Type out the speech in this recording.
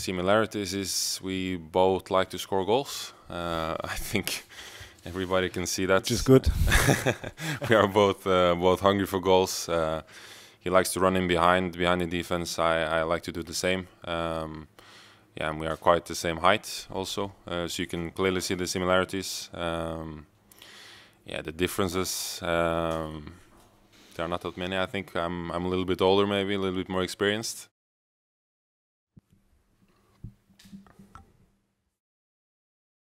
Similarities is we both like to score goals. I think everybody can see that. Which is good. We are both hungry for goals. He likes to run in behind the defense. I like to do the same. Yeah, and we are quite the same height also, so you can clearly see the similarities. Yeah, the differences, there are not that many. I think I'm a little bit older, maybe a little bit more experienced.